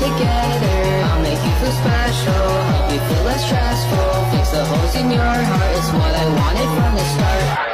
together. I'll make you feel special, help you feel less stressful, fix the holes in your heart, it's what I wanted from the start.